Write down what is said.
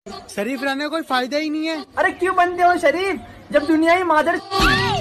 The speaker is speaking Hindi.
शरीफ रहने का कोई फायदा ही नहीं है। अरे क्यों बनते हो शरीफ जब दुनिया ही मादर